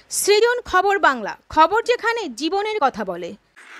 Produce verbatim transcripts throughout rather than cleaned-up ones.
সৃজন খবর বাংলা, খবর যেখানে জীবনের কথা বলে।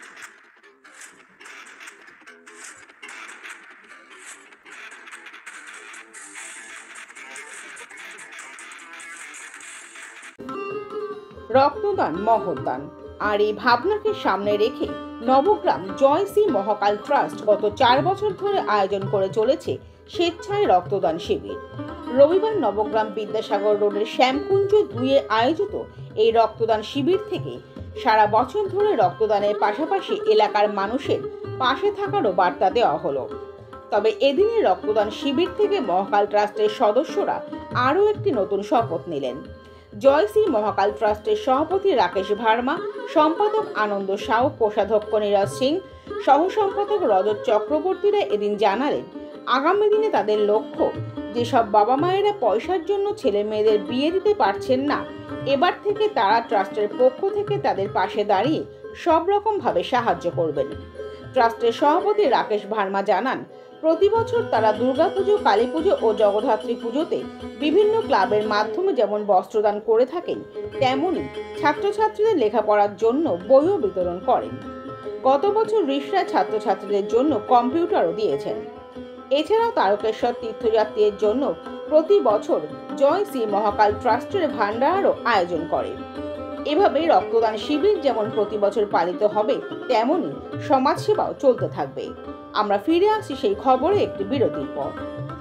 রক্তদান মহৎদান, আর এই ভাবনাকে সামনে রেখে নবগ্রাম জয়শ্রী মহাকাল ট্রাস্ট গত চার বছর ধরে আয়োজন করে চলেছে স্বেচ্ছায় রক্তদান শিবির। রবিবার নবগ্রাম বিদ্যাসাগর রোডের শ্যামকুঞ্জ দুইয়ে আয়োজিত এই রক্তদান শিবির থেকে সারা বছর ধরে রক্তদানের পাশাপাশি এলাকার মানুষের পাশে থাকারও বার্তা দেওয়া হলো। তবে এদিনের রক্তদান শিবির থেকে মহাকাল ট্রাস্টের সদস্যরা আরও একটি নতুন শপথ নিলেন। জয়শ্রী মহাকাল ট্রাস্টের সভাপতি রাকেশ ভার্মা, সম্পাদক আনন্দ সাউ, কোষাধ্যক্ষ নীরজ সিং, সহ সম্পাদক রজত চক্রবর্তীরা এদিন জানালেন, আগামী দিনে তাদের লক্ষ্য যেসব বাবা মায়েরা পয়সার জন্য ছেলে মেয়েদের বিয়ে দিতে পারছেন না, এবার থেকে তারা ট্রাস্টের পক্ষ থেকে তাদের পাশে দাঁড়িয়ে সব রকম ভাবে সাহায্য করবেন। ট্রাস্টের সভাপতি রাকেশ ভার্মা জানান, প্রতি বছর তারা দুর্গাপুজো, কালী পুজো ও জগদ্ধাত্রী পুজোতে বিভিন্ন ক্লাবের মাধ্যমে যেমন বস্ত্রদান করে থাকেন, তেমনি ছাত্রছাত্রীদের লেখাপড়ার জন্য বইও বিতরণ করেন। গত বছর ঋষরা ছাত্রছাত্রীদের জন্য কম্পিউটারও দিয়েছেন। এছাড়াও তারকেশ্বর তীর্থযাত্রীদের জন্য প্রতি বছর জয়শ্রী মহাকাল ট্রাস্টের ভান্ডারও আয়োজন করে। এভাবে রক্তদান শিবির যেমন প্রতি বছর পালিত হবে, তেমনি সমাজসেবাও চলতে থাকবে। আমরা ফিরে আসি সেই খবরে একটি বিরতির পর।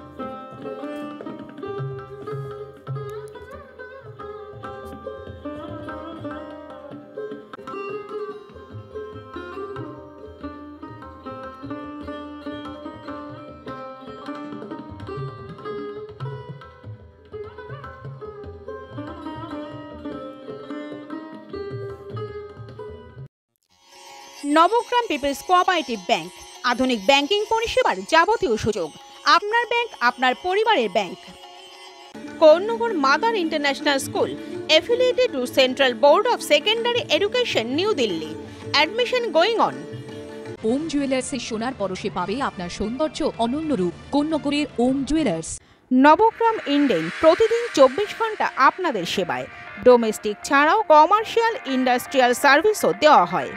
নবগ্রাম পিপলস কোঅপারেটিভ ব্যাংক, আধুনিক ব্যাংকিং পরিষেবার যাবতীয় সুযোগ। আপনার ব্যাংক, আপনার পরিবারের bank. Konnagar mother international school, affiliated to Central Board of Secondary Education, New Delhi. Admission going on. Om জুয়েলার্সের সোনার পরশে পাবে আপনার সৌন্দর্য অনন্য রূপ। কর্ণগরের ওম জুয়েলার্স। নবগ্রাম ইন্ডেন, প্রতিদিন চব্বিশ ঘন্টা আপনাদের সেবায়। ডোমেস্টিক ছাড়াও কমার্শিয়াল, ইন্ডাস্ট্রিয়াল সার্ভিসও দেওয়া হয়।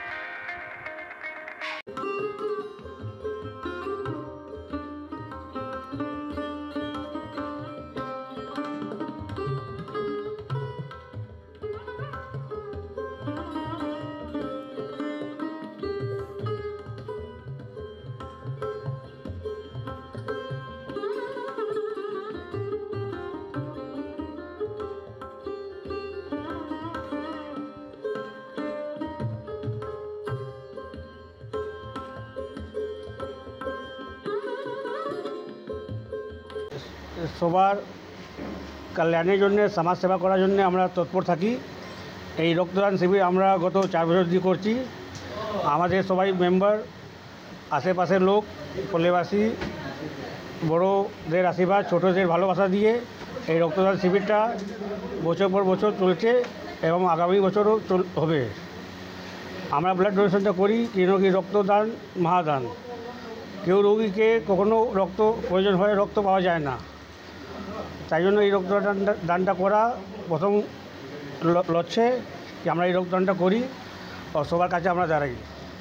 সবার কল্যাণের জন্য, সমাজ সেবা করার জন্য আমরা তৎপর থাকি। এই রক্তদান শিবির আমরা গত চার বছর দিয়ে করছি। আমাদের সবাই মেম্বার, আশেপাশের লোক, পল্লীবাসী, বড়োদের আশীর্বাদ, ছোটোদের ভালোবাসা দিয়ে এই রক্তদান শিবিরটা বছর পর বছর চলছে এবং আগামী বছরও চল হবে। আমরা ব্লাড ডোনেশনটা করি, কেন কি রক্তদান মহাদান। কেউ রোগীকে কখনো রক্ত প্রয়োজন হয়, রক্ত পাওয়া যায় না, তাই জন্য এই রক্তদান দানটা করা প্রথম লক্ষ্যে যে আমরা এই রক্তদানটা করি ও সবার কাছে আমরা দাঁড়াই।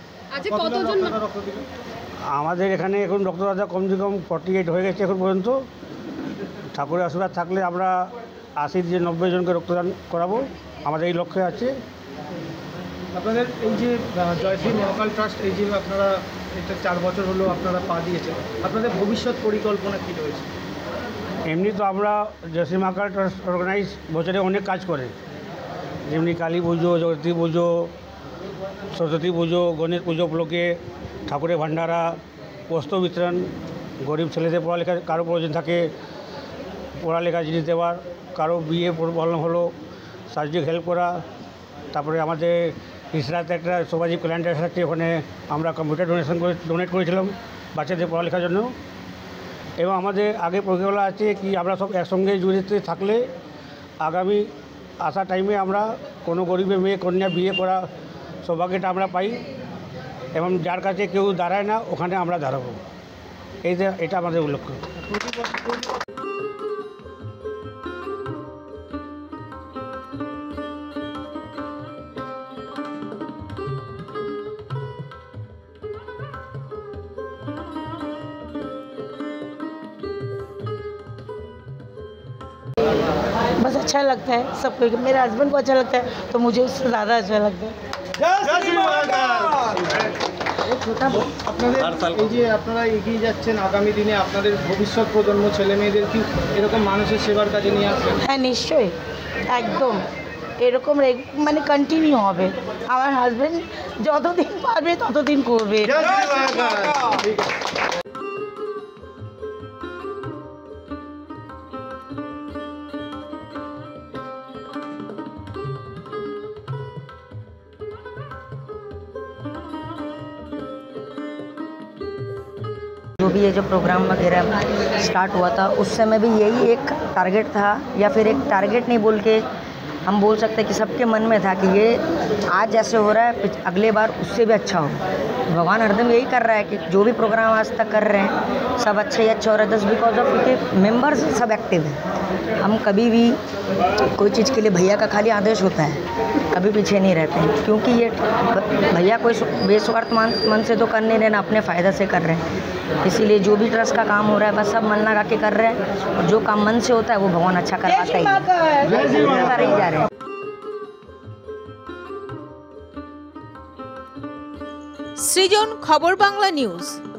আমাদের এখানে এখন রক্তদাতা কমসে কম ফর্টি এইট হয়ে গেছে এখন পর্যন্ত। ঠাকুরের আশীর্বাদ থাকলে আমরা আশি দিয়ে নব্বই জনকে রক্তদান করাবো, আমাদের এই লক্ষ্যে আছে। আপনাদের এই যে জয়শ্রী মহাকাল ট্রাস্ট, এই যে আপনারা এটা চার বছর হলো আপনারা পা দিয়েছেন, আপনাদের ভবিষ্যৎ পরিকল্পনা কী রয়েছে? এমনি তো আমরা জয়শ্রী মহাকাল ট্রাস্ট অর্গানাইজ বছরে অনেক কাজ করে, যেমনি কালী পুজো, জগতী পুজো, সরস্বতী পুজো, গণেশ পুজো উপলক্ষে ঠাকুরের ভান্ডারা, বস্ত্র বিতরণ, গরিব ছেলেদের পড়ালেখা, কারো প্রয়োজন থাকে পড়ালেখা জিনিস দেওয়ার, কারো বিয়ে প্রবলেম হলো সার্জিক হেল্প করা। তারপরে আমাদের ইসরাতে একটা সমাজিক কল্যাণ ট্রাস্ট আছে, ওখানে আমরা কম্পিউটার ডোনেশন করে ডোনেট করেছিলাম বাচ্চাদের পড়ালেখার জন্য। এবং আমাদের আগে পরিকল্পনা আছে কি আমরা সব একসঙ্গে জড়িত থাকলে আগামী আসা টাইমে আমরা কোনো গরিবের মেয়ে কন্যা বিয়ে করা সৌভাগ্যটা আমরা পাই এবং যার কাছে কেউ দাঁড়ায় না ওখানে আমরা দাঁড়াবো। এই যে এটা আমাদের লক্ষ্য। बस अच्छा लगता है सबको। मेरे हस्बैंड को अच्छा लगता है तो मुझे उससे ज़्यादा अच्छा लगता है। আপনাদের এই যে আপনারা এগিয়ে যাচ্ছেন, আগামী দিনে আপনাদের ভবিষ্যৎ প্রজন্ম ছেলে মেয়েদের কি এরকম মানুষের সেবার কাজে নিয়ে আসবেন? হ্যাঁ নিশ্চয়ই, একদম এরকম রেগ- মানে কন্টিনিউ হবে। আমার হাজব্যান্ড যতদিন পারবে ততদিন করবে। जो भी ये जो प्रोग्राम वगैरह स्टार्ट हुआ था उस समय भी यही एक टारगेट था, या फिर एक टारगेट नहीं बोल के हम बोल सकते हैं कि सबके मन में था कि ये आज जैसे हो रहा है अगले बार उससे भी अच्छा हो। भगवान हरदम यही कर रहा है कि जो भी प्रोग्राम आज तक कर रहे हैं सब अच्छे ही अच्छे हो रहा है। दस बिकॉज ऑफ उनके मेंबर्स सब एक्टिव हैं। हम कभी भी कोई चीज़ के लिए भैया का खाली आदेश होता है, कभी पीछे नहीं रहते हैं, क्योंकि ये भैया कोई बेस्वार्थ मन मन से तो कर नहीं रहे ना अपने फ़ायदा से कर रहे हैं। इसीलिए जो भी ट्रस्ट का काम हो रहा है बस सब मन लगा के कर रहे हैं, और जो काम मन से होता है वो भगवान अच्छा करवाता ही है, कर ही जा रहे हैं। সৃজন, খবর বাংলা নিউজ।